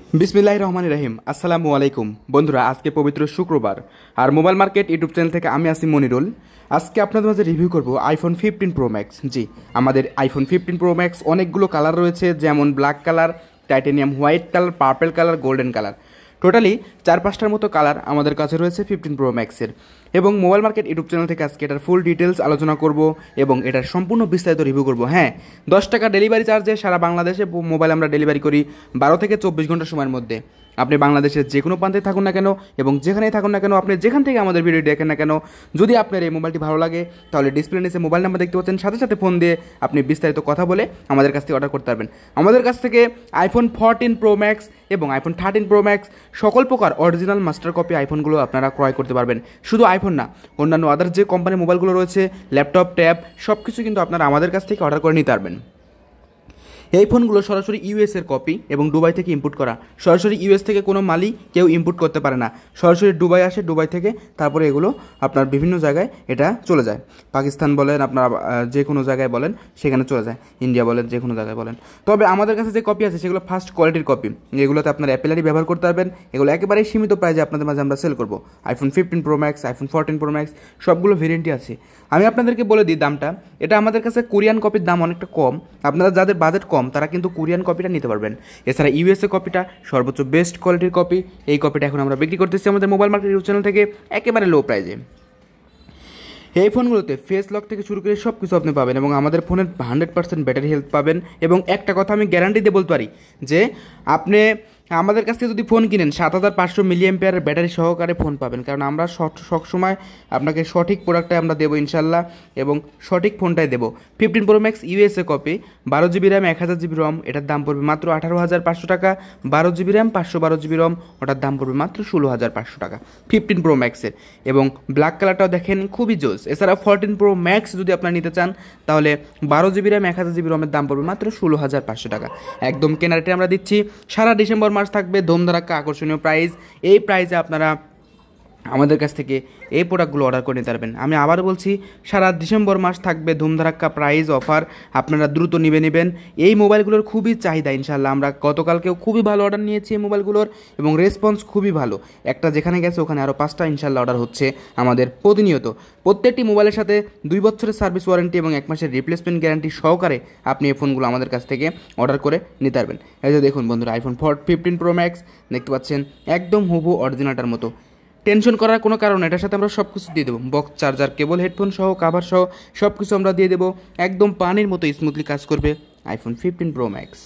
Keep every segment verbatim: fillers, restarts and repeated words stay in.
বিসমিল্লাহির রহমানির রহিম। আসসালামু আলাইকুম বন্ধুরা, আজকে পবিত্র শুক্রবার আর মোবাইল মার্কেট ইউটিউব চ্যানেল থেকে আমি আসি মনিরুল। আজকে আপনাদের মাঝে রিভিউ করব আইফোন ফিফটিন প্রো ম্যাক্স। জি, আমাদের আইফোন ফিফটিন প্রো ম্যাক্স অনেকগুলো কালার রয়েছে, যেমন black colour, titanium white colour, purple colour, golden colour. Totally চার পাঁচটার মতো কালার আমাদের কাছে রয়েছে ফিফটিন প্রো ম্যাক্সের। এবং মোবাইল মার্কেট ইউটিউব চ্যানেল থেকে আজকে এটার ফুল ডিটেলস আলোচনা করব এবং এটার সম্পূর্ণ বিস্তারিত রিভিউ করব। হ্যাঁ, দশ টাকা ডেলিভারি চার্জে সারা বাংলাদেশে মোবাইল আমরা ডেলিভারি করি বারো থেকে চব্বিশ ঘন্টা সময়ের মধ্যে। আপনি বাংলাদেশের যে কোনো প্রান্তে থাকুন না কেন এবং যেখানেই থাকুন না কেন, আপনি যেখান থেকে আমাদের ভিডিও দেখেন না কেন, যদি আপনার এই মোবাইলটি ভালো লাগে তাহলে ডিসপ্লে নিচে মোবাইল নাম্বার দেখতে পাচ্ছেন, সাথে সাথে ফোন দিয়ে আপনি বিস্তারিত কথা বলে আমাদের কাছ থেকে অর্ডার করতে পারবেন। আমাদের কাছ থেকে আইফোন ফোরটিন প্রো ম্যাক্স এবং আইফোন থার্টিন প্রো ম্যাক্স সকল প্রকার অরিজিনাল মাস্টার কপি আইফোনগুলো আপনারা ক্রয় করতে পারবেন। শুধু আইফোন না, অন্যান্য আদার যে কোম্পানির মোবাইলগুলো রয়েছে, ল্যাপটপ, ট্যাব, সব কিছু কিন্তু আপনারা আমাদের কাছ থেকে অর্ডার করে নিতে পারবেন। এই ফোনগুলো সরাসরি ইউএসের কপি এবং দুবাই থেকে ইম্পোর্ট করা। সরাসরি ইউএস থেকে কোনো মালই কেউ ইম্পোর্ট করতে পারে না, সরাসরি দুবাই আসে, দুবাই থেকে তারপরে এগুলো আপনার বিভিন্ন জায়গায় এটা চলে যায়। পাকিস্তান বলেন, আপনার যে কোনো জায়গায় বলেন সেখানে চলে যায়, ইন্ডিয়া বলেন, যে কোনো জায়গায় বলেন। তবে আমাদের কাছে যে কপি আছে সেগুলো ফার্স্ট কোয়ালিটির কপি, এগুলোতে আপনার অ্যাপেলারই ব্যবহার করতে পারবেন। এগুলো একেবারেই সীমিত প্রাইজে আপনাদের মাঝে আমরা সেল করবো। IPhone fifteen pro max, iPhone fourteen pro max সবগুলো ভেরিয়েন্টই আছে। আমি আপনাদেরকে বলে দিই দামটা। এটা আমাদের কাছে কোরিয়ান কপির দাম অনেকটা কম। আপনারা যাদের বাজেট কম তারা কিন্তু কোরিয়ান কপিটা নিতে পারবেন। এছাড়া ইউএসএ কপিটা সর্বোচ্চ বেস্ট কোয়ালিটির কপি। এই কপিটা এখন আমরা বিক্রি করতেছি আমাদের মোবাইল মার্কেট ইউটিউব চ্যানেল থেকে একেবারে লো প্রাইজে। এই ফোনগুলোতে ফেস লক থেকে শুরু করে সব কিছু আপনি পাবেন এবং আমাদের ফোনের হান্ড্রেড পার্সেন্ট ব্যাটারি হেলথ পাবেন। এবং একটা কথা আমি গ্যারান্টি দিয়ে বলতে পারি যে আপনি আমাদের কাছ থেকে যদি ফোন কিনেন সাত হাজার পাঁচশো মিলিয়াম্পিয়ারের ব্যাটারি সহকারে ফোন পাবেন, কারণ আমরা সবসময় আপনাকে সঠিক প্রোডাক্টটাই আমরা দেবো ইনশাল্লাহ এবং সঠিক ফোনটাই দেবো। Fifteen pro max USA copy, বারো জিবি র্যাম, এক হাজার জিবি রম, এটার দাম পড়বে মাত্র আঠারো হাজার পাঁচশো টাকা। বারো জিবি র্যাম, পাঁচশো বারো জিবি রম, ওটার দাম পড়বে মাত্র ষোলো হাজার পাঁচশো টাকা ফিফটিন প্রো ম্যাক্সের। এবং ব্ল্যাক কালারটাও দেখেন খুবই জোস। এছাড়া ফোরটিন প্রো ম্যাক্স যদি আপনারা নিতে চান তাহলে বারো জিবি র্যাম, এক হাজার জিবি রমের দাম পড়বে মাত্র ষোলো হাজার পাঁচশো টাকা। একদম কেনারেটে আমরা দিচ্ছি। সারা ডিসেম্বর মাস থাকবে ধুমধারাক্কা আকর্ষণীয় প্রাইস। এই প্রাইসে আপনারা আমাদের কাছ থেকে এই প্রোডাক্টগুলো অর্ডার করে নিতে পারবেন। আমি আবার বলছি, সারা ডিসেম্বর মাস থাকবে ধুমধারাক্কা প্রাইস অফার। আপনারা দ্রুত নিবে নেবেন। এই মোবাইলগুলোর খুবই চাহিদা ইনশাল্লাহ। আমরা গতকালকেও খুবই ভালো অর্ডার নিয়েছি এই মোবাইলগুলোর এবং রেসপন্স খুবই ভালো। একটা যেখানে গেছে ওখানে আরও পাঁচটা ইনশাল্লাহ অর্ডার হচ্ছে আমাদের প্রতিনিয়ত। প্রত্যেকটি মোবাইলের সাথে দুই বছরের সার্ভিস ওয়ারেন্টি এবং এক মাসের রিপ্লেসমেন্ট গ্যারান্টি সহকারে আপনি এই ফোনগুলো আমাদের কাছ থেকে অর্ডার করে নিতে পারবেন। এই যে দেখুন বন্ধুরা, iPhone four fifteen pro max দেখতে পাচ্ছেন, একদম হুবহু অরিজিনালটার মতো। টেনশন করার কোনো কারণ, এটার সাথে আমরা সব কিছু দিয়ে দেবো, বক্স, চার্জার, কেবল, হেডফোন সহ, কাভার সহ সব কিছু আমরা দিয়ে দেবো। একদম পানির মতো স্মুথলি কাজ করবে আইফোন ফিফটিন প্রো ম্যাক্স।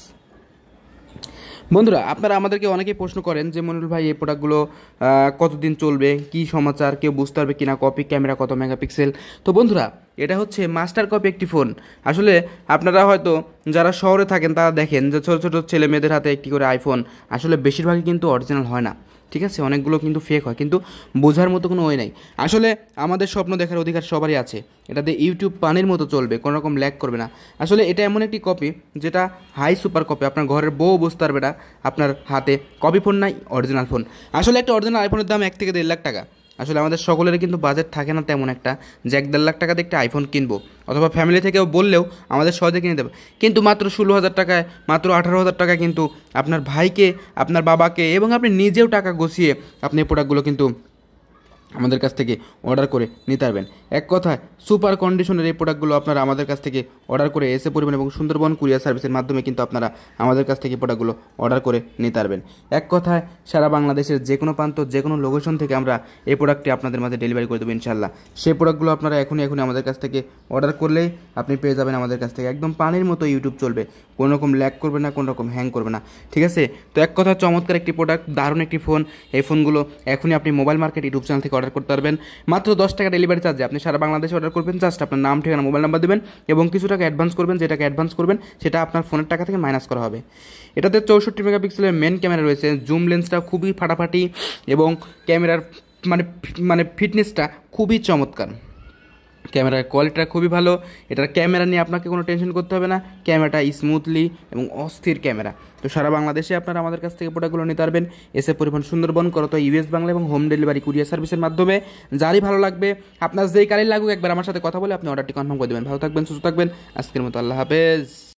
বন্ধুরা, আপনারা আমাদেরকে অনেকেই প্রশ্ন করেন যে মনিরুল ভাই এই প্রোডাক্টগুলো কতদিন চলবে, কী সমাচার, কেউ বুঝতে পারবে কিনা, কপি, ক্যামেরা কত মেগাপিক্সেল। তো বন্ধুরা, এটা হচ্ছে মাস্টার কপি একটি ফোন। আসলে আপনারা হয়তো যারা শহরে থাকেন তারা দেখেন যে ছোটো ছোটো ছেলে মেয়েদের হাতে একটি করে আইফোন, আসলে বেশিরভাগই কিন্তু অরিজিনাল হয় না, ঠিক আছে, অনেকগুলো কিন্তু ফেক হয়, কিন্তু বোঝার মতো কোনো ওয়ে নাই। আসলে আমাদের স্বপ্ন দেখার অধিকার সবারই আছে। এটাতে ইউটিউব পানির মতো চলবে, কোনো রকম ল্যাগ করবে না। আসলে এটা এমন একটি কপি যেটা হাই সুপার কপি, আপনার ঘরের বউ বুঝতে পারবে না আপনার হাতে কপি ফোন নাই, অরিজিনাল ফোন। আসলে একটা অরিজিনাল আইফোনের দাম এক থেকে দেড় লাখ টাকা। আসলে আমাদের সকলেরই কিন্তু বাজেট থাকে না তেমন একটা যে এক দেড় লাখ টাকাতে একটা আইফোন কিনবো, অথবা ফ্যামিলি থেকেও বললেও আমাদের সহজে কিনে দেবে। কিন্তু মাত্র ষোলো হাজার টাকায়, মাত্র আঠারো হাজার টাকায় কিন্তু আপনার ভাইকে, আপনার বাবাকে এবং আপনি নিজেও টাকা গুছিয়ে আপনি এই প্রোডাক্টগুলো কিন্তু আমাদের কাছ থেকে অর্ডার করে নিতে পারবেন। এক কথায় সুপার কন্ডিশনের এই প্রোডাক্টগুলো আপনারা আমাদের কাছ থেকে অর্ডার করে এসে পড়বেন এবং সুন্দরবন কুরিয়ার সার্ভিসের মাধ্যমে কিন্তু আপনারা আমাদের কাছ থেকে প্রোডাক্টগুলো অর্ডার করে নিতে পারবেন। এক কথায় সারা বাংলাদেশের যে কোনো প্রান্ত, যে কোনো লোকেশন থেকে আমরা এই প্রোডাক্টটি আপনাদের মাঝে ডেলিভারি করে দেবো ইনশাল্লাহ। সেই প্রোডাক্টগুলো আপনারা এখনই এখনই আমাদের কাছ থেকে অর্ডার করলেই আপনি পেয়ে যাবেন আমাদের কাছ থেকে। একদম পানির মতো ইউটিউব চলবে, কোনো রকম ল্যাগ করবে না, কোনো রকম হ্যাং করবে না, ঠিক আছে। তো এক কথা চমৎকার একটি প্রোডাক্ট, দারুণ একটি ফোন। এই ফোনগুলো এখনই আপনি মোবাইল মার্কেট ইউটিউব চ্যানেল থেকে অর্ডার করতে পারবেন মাত্র দশ টাকা ডেলিভারি চার্জে। আপনি সারা বাংলাদেশে অর্ডার করবেন, জাস্ট আপনার নাম, ঠিকানা, মোবাইল নাম্বার দেবেন এবং কিছু টাকা অ্যাডভান্স করবেন। যে টাকা অ্যাডভান্স করবেন সেটা আপনার ফোনের টাকা থেকে মাইনাস করা হবে। এটাতে চৌষট্টি মেগাপিক্সেলের মেন ক্যামেরা রয়েছে, জুম লেন্সটা খুবই ফাটাফাটি এবং ক্যামেরার মানে মানে ফিটনেসটা খুবই চমৎকার। ক্যামেরার কোয়ালিটিটা খুবই ভালো। এটার ক্যামেরা নিয়ে আপনাকে কোনো টেনশন করতে হবে না। ক্যামেরাটা স্মুথলি এবং অস্থির ক্যামেরা। তো সারা বাংলাদেশে আপনারা আমাদের কাছ থেকে প্রোডাক্টগুলো নিতে পারবেন। এসে পরিবহন সুন্দরবন, করতো ইউএস বাংলা এবং হোম ডেলিভারি কুরিয়ার সার্ভিসের মাধ্যমে। যারই ভালো লাগবে, আপনার যেই কালেই লাগুক, একবার আমার সাথে কথা বলে আপনি অর্ডারটি কনফার্ম করে দেবেন। ভালো থাকবেন, সুস্থ থাকবেন। আজকের মতো আল্লাহ হাফেজ।